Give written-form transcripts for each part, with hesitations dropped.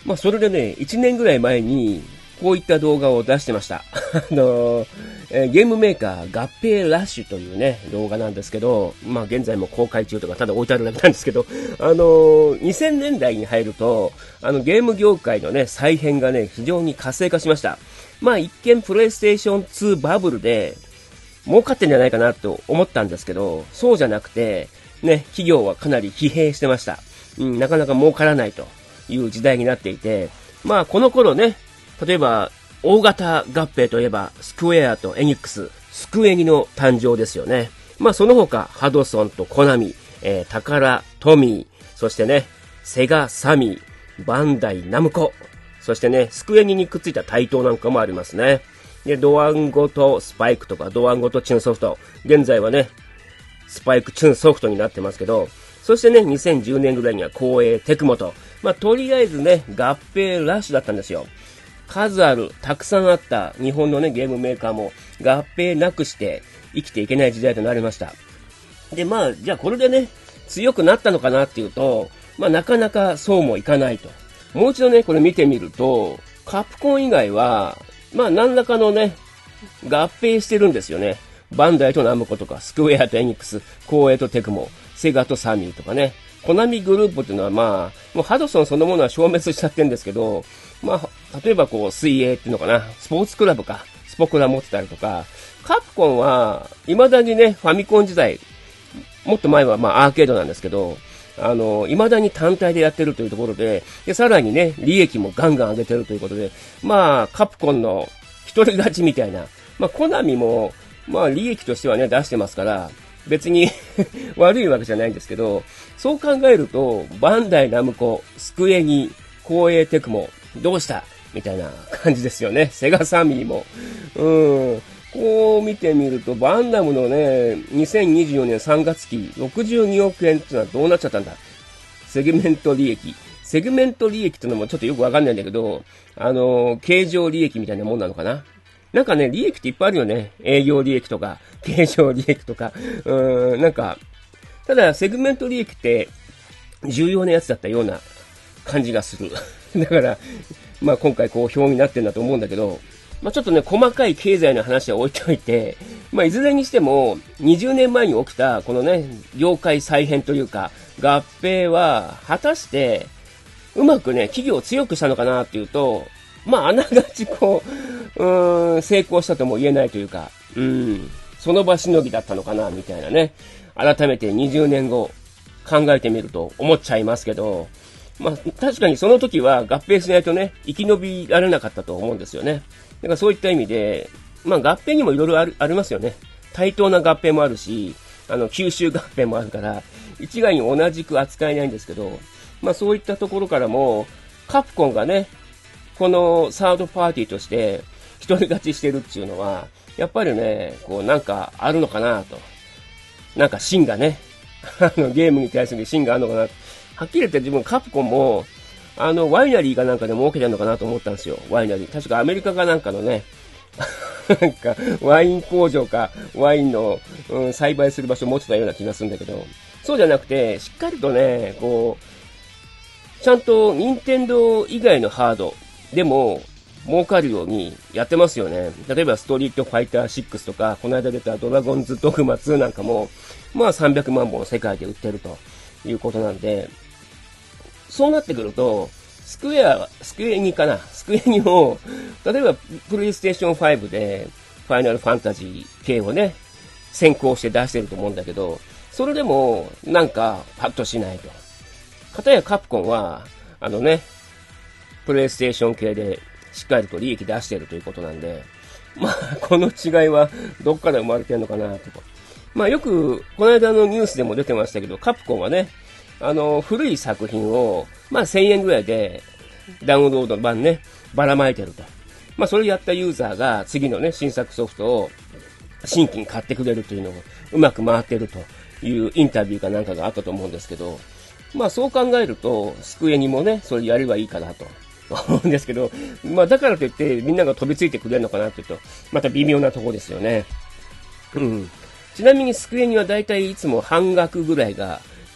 それでね、1年ぐらい前に、こういった動画を出してました。ゲームメーカー合併ラッシュというね、動画なんですけど、現在も公開中とかただ置いてあるだけなんですけど、2000年代に入ると、ゲーム業界のね、再編がね、非常に活性化しました。一見プレイステーション2バブルで、儲かってんじゃないかなと思ったんですけど、そうじゃなくて、ね、企業はかなり疲弊してました。なかなか儲からないという時代になっていて、この頃ね、例えば、大型合併といえば、スクエアとエニックス、スクエニの誕生ですよね。その他、ハドソンとコナミ、タカラ、トミー、そしてね、セガ、サミー、バンダイ、ナムコ、そしてね、スクエニにくっついた台頭なんかもありますね。で、ドワンゴとスパイクとか、ドワンゴとチューンソフト、現在はね、スパイクチューンソフトになってますけど、そしてね、2010年ぐらいには光栄テクモと、とりあえずね、合併ラッシュだったんですよ。数ある、たくさんあった日本のね、ゲームメーカーも合併なくして生きていけない時代となりました。で、じゃあこれでね、強くなったのかなっていうと、なかなかそうもいかないと。もう一度ね、これ見てみると、カプコン以外は、何らかのね、合併してるんですよね。バンダイとナムコとか、スクエアとエニックス、光栄とテクモ、セガとサミーとかね。コナミグループっていうのはもうハドソンそのものは消滅しちゃってるんですけど、例えば水泳っていうのかな、スポーツクラブか、スポクラ持ってたりとか、カプコンは、未だにね、ファミコン時代、もっと前はアーケードなんですけど、未だに単体でやってるというところで、さらにね、利益もガンガン上げてるということで、カプコンの一人勝ちみたいな、コナミも、利益としてはね、出してますから、別に悪いわけじゃないんですけど、そう考えると、バンダイナムコ、スクエニ、光栄テクモ、どうしたみたいな感じですよね。セガサミーも。こう見てみると、バンダムのね、2024年3月期、62億円ってのはどうなっちゃったんだ。セグメント利益。セグメント利益ってのもちょっとよくわかんないんだけど、経常利益みたいなもんなのかな。なんかね、利益っていっぱいあるよね。営業利益とか、経常利益とか。ただ、セグメント利益って重要なやつだったような感じがする。だから、今回こう表になってるんだと思うんだけど、ちょっとね、細かい経済の話は置いておいて、いずれにしても、20年前に起きた、このね、業界再編というか、合併は、果たして、うまくね、企業を強くしたのかなっていうと、あながち成功したとも言えないというか、その場しのぎだったのかな、みたいなね。改めて20年後、考えてみると思っちゃいますけど、確かにその時は合併しないとね、生き延びられなかったと思うんですよね。だからそういった意味で、合併にもいろいろありますよね。対等な合併もあるし、吸収合併もあるから、一概に同じく扱えないんですけど、そういったところからも、カプコンがね、このサードパーティーとして一人勝ちしてるっていうのは、やっぱりね、なんかあるのかなと。なんか芯がね、ゲームに対する芯があるのかなと。はっきり言って自分カプコンも、ワイナリーかなんかで儲けてるのかなと思ったんですよ。ワイナリー。確かアメリカかなんかのね、なんか、ワイン工場か、ワインの、栽培する場所を持ってたような気がするんだけど、そうじゃなくて、しっかりとね、ちゃんと任天堂以外のハードでも儲かるようにやってますよね。例えばストリートファイター6とか、この間出たドラゴンズドグマ2なんかも、300万本世界で売ってるということなんで、そうなってくると、スクエニを、例えばプレイステーション5でファイナルファンタジー系をね、先行して出してると思うんだけど、それでもなんかパッとしないと。かたやカプコンは、プレイステーション系でしっかりと利益出しているということなんで、この違いはどっから生まれてるのかなと。よく、この間のニュースでも出てましたけど、カプコンはね、古い作品を、1000円ぐらいでダウンロード版ね、ばらまいてると。それやったユーザーが次のね、新作ソフトを新規に買ってくれるというのをうまく回ってるというインタビューかなんかがあったと思うんですけど、そう考えると、スクエニもね、それやればいいかなと思うんですけど、だからといってみんなが飛びついてくれるのかなって言うと、また微妙なところですよね。ちなみにスクエニはだいたいいつも半額ぐらいが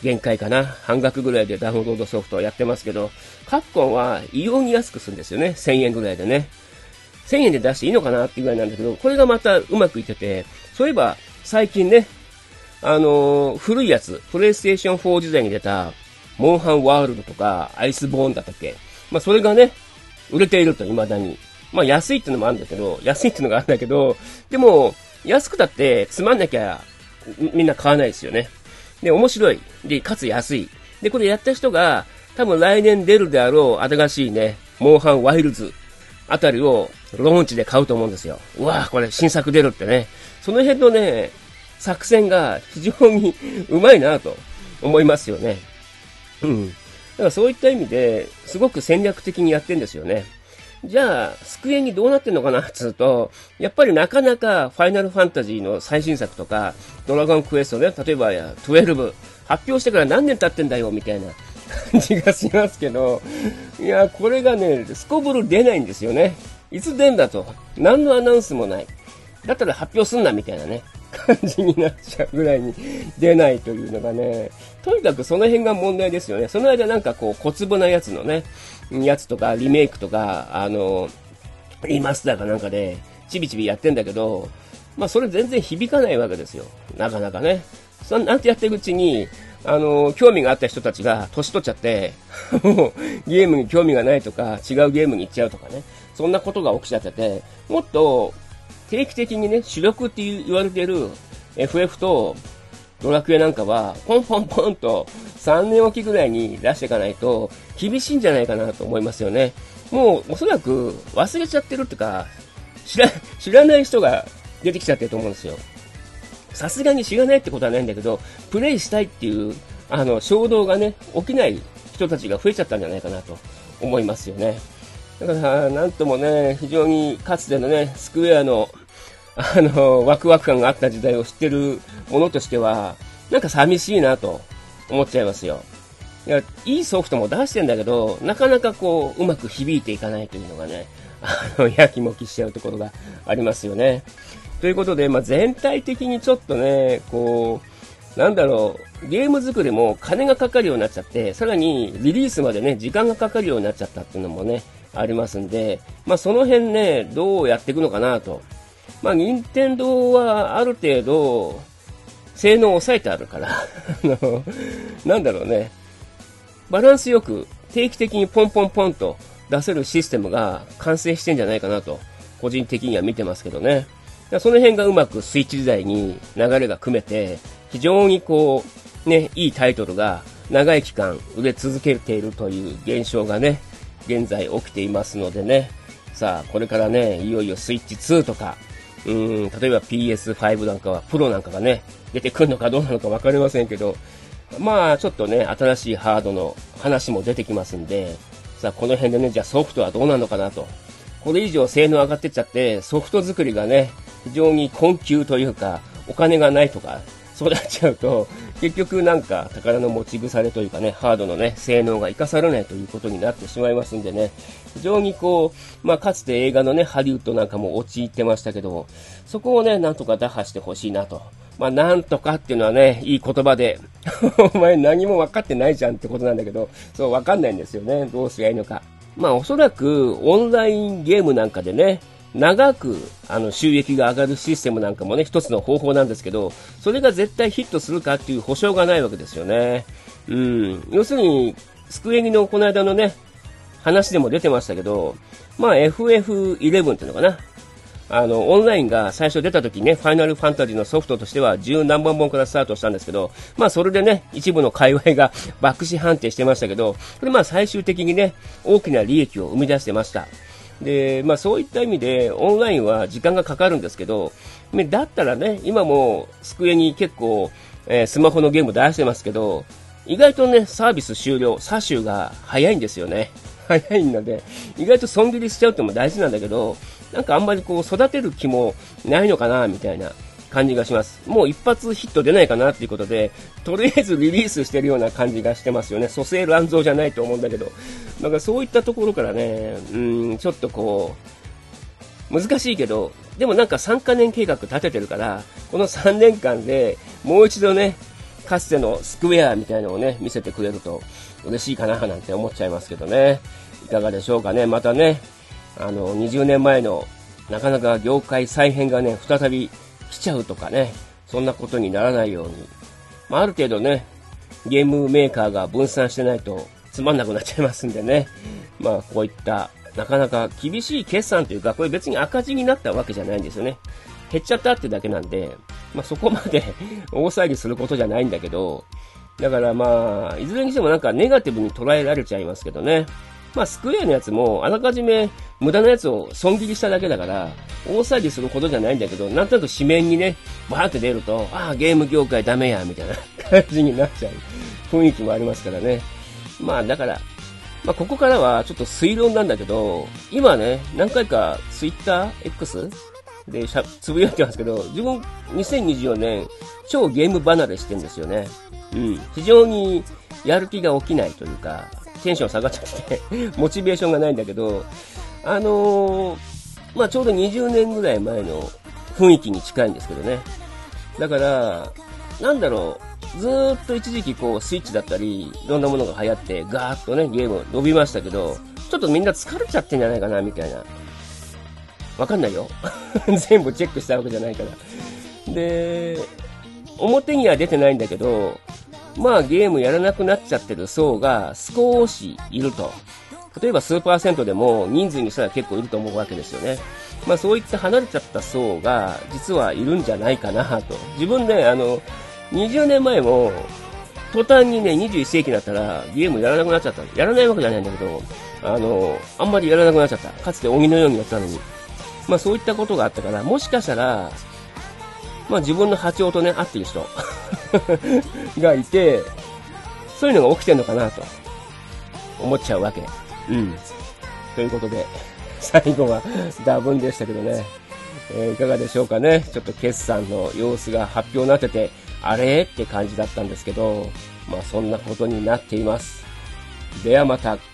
限界かな。半額ぐらいでダウンロードソフトをやってますけど、カプコンは異様に安くするんですよね。1000円ぐらいでね。1000円で出していいのかなっていうぐらいなんだけど、これがまたうまくいってて、そういえば最近ね、古いやつ、プレイステーション4時代に出た、モンハンワールドとか、アイスボーンだったっけ。まあそれがね、売れていると未だに。まあ安いってのもあるんだけど、でも、安くだってつまんなきゃみんな買わないですよね。で、面白い。で、かつ安い。で、これやった人が、多分来年出るであろう新しいね、モンハンワイルズあたりをローンチで買うと思うんですよ。うわぁ、これ新作出るってね。その辺のね、作戦が非常にうまいなと思いますよね。うん。だからそういった意味で、すごく戦略的にやってんですよね。じゃあ、スクエニどうなってんのかなっていうと、やっぱりなかなかファイナルファンタジーの最新作とか、ドラゴンクエストね、例えば12、発表してから何年経ってんだよ、みたいな感じがしますけど、いや、これがね、スコブル出ないんですよね。いつ出んだと。何のアナウンスもない。だったら発表すんな、みたいなね、感じになっちゃうぐらいに出ないというのがね、とにかくその辺が問題ですよね。その間なんかこう、小粒なやつのね、やつとか、リメイクとか、リマスターかなんかで、ちびちびやってんだけど、まあそれ全然響かないわけですよ。なかなかね。なんてやってるうちに、興味があった人たちが年取っちゃって、もうゲームに興味がないとか、違うゲームに行っちゃうとかね。そんなことが起きちゃってて、もっと定期的にね、主力って言われてる FF とドラクエなんかは、ポンポンポンと3年おきぐらいに出していかないと厳しいんじゃないかなと思いますよね。もうおそらく忘れちゃってるっていうか、知らない人が出てきちゃってると思うんですよ。さすがに知らないってことはないんだけど、プレイしたいっていう、衝動がね、起きない人たちが増えちゃったんじゃないかなと思いますよね。だから、なんともね、非常にかつてのね、スクエアの、ワクワク感があった時代を知ってるものとしては、なんか寂しいなと思っちゃいますよ。いいソフトも出してんだけど、なかなかこう、うまく響いていかないというのがね、やきもきしちゃうところがありますよね。ということで、まあ、全体的にちょっとね、こう、なんだろう、ゲーム作りも金がかかるようになっちゃって、さらにリリースまでね、時間がかかるようになっちゃったっていうのもね、ありますんで、まあ、その辺ね、どうやっていくのかなと。まあ、任天堂はある程度、性能を抑えてあるから、なんだろうね、バランスよく定期的にポンポンポンと出せるシステムが完成してんじゃないかなと、個人的には見てますけどね。その辺がうまくスイッチ時代に流れが組めて、非常にこう、ね、いいタイトルが長い期間売れ続けているという現象がね、現在起きていますのでね。さあ、これからね、いよいよスイッチ2とか、例えば PS5 なんかは、プロなんかがね、出てくるのかどうなのかわかりませんけど、まあ、ちょっとね、新しいハードの話も出てきますんで、さあ、この辺でね、じゃあソフトはどうなのかなと。これ以上性能上がってっちゃって、ソフト作りがね、非常に困窮というか、お金がないとか、そうなっちゃうと、結局なんか宝の持ち腐れというかね、ハードのね、性能が活かされないということになってしまいますんでね、非常にこう、まあかつて映画のね、ハリウッドなんかも陥ってましたけど、そこをね、なんとか打破してほしいなと。まあなんとかっていうのはね、いい言葉で、お前何も分かってないじゃんってことなんだけど、そう分かんないんですよね、どうすりゃいいのか。まあおそらくオンラインゲームなんかでね、長く収益が上がるシステムなんかもね、一つの方法なんですけど、それが絶対ヒットするかっていう保証がないわけですよね。要するに、スクエニのこの間のね、話でも出てましたけど、まあ FF11 っていうのかな。オンラインが最初出た時にね、ファイナルファンタジーのソフトとしては10何万本からスタートしたんですけど、まあそれでね、一部の界隈が爆死判定してましたけど、これまあ最終的にね、大きな利益を生み出してました。で、まあそういった意味で、オンラインは時間がかかるんですけど、だったらね、今も机に結構、スマホのゲーム出してますけど、意外とね、サービス終了、詐取が早いんですよね。早いので、意外と損切りしちゃうっても大事なんだけど、なんかあんまりこう育てる気もないのかな、みたいな感じがします。もう一発ヒット出ないかなっていうことで、とりあえずリリースしてるような感じがしてますよね。蘇生乱造じゃないと思うんだけど。なんかそういったところからね、ちょっとこう、難しいけど、でもなんか3カ年計画立ててるから、この3年間でもう一度ね、 かつてのスクエアみたいなのをね、見せてくれると嬉しいかななんて思っちゃいますけどね。いかがでしょうかね。またね、20年前のなかなか業界再編がね、再び来ちゃうとかね、そんなことにならないように、ある程度ね、ゲームメーカーが分散してないとつまんなくなっちゃいますんでね。こういったなかなか厳しい決算というか、これ別に赤字になったわけじゃないんですよね。減っちゃったってだけなんで、そこまで大騒ぎすることじゃないんだけど、だからいずれにしてもなんかネガティブに捉えられちゃいますけどね。スクエアのやつもあらかじめ無駄なやつを損切りしただけだから、大騒ぎすることじゃないんだけど、なんとなく紙面にね、バーって出ると、ゲーム業界ダメや、みたいな感じになっちゃう雰囲気もありますからね。だから、ここからはちょっと推論なんだけど、今ね、何回かツイッター X でつぶやいてますけど、自分2024年超ゲーム離れしてんですよね。非常にやる気が起きないというか、テンション下がっちゃってモチベーションがないんだけど、ちょうど20年ぐらい前の雰囲気に近いんですけどね。だから、ずーっと一時期スイッチだったり、いろんなものが流行ってガーッとね、ゲーム伸びましたけど、ちょっとみんな疲れちゃってんじゃないかな、みたいな。わかんないよ。全部チェックしたわけじゃないから。で、表には出てないんだけど、ゲームやらなくなっちゃってる層が少しいると。例えば数%でも人数にしたら結構いると思うわけですよね。そういった離れちゃった層が実はいるんじゃないかなと。自分ね、20年前も途端にね、21世紀になったらゲームやらなくなっちゃった。やらないわけじゃないんだけど、あんまりやらなくなっちゃった。かつて鬼のようにやったのに。そういったことがあったから、もしかしたら、自分の波長とね、合ってる人がいて、そういうのが起きてんのかなと思っちゃうわけ。ということで、最後はダブンでしたけどね。いかがでしょうかね。ちょっと決算の様子が発表になってて、あれって感じだったんですけど、そんなことになっています。ではまた。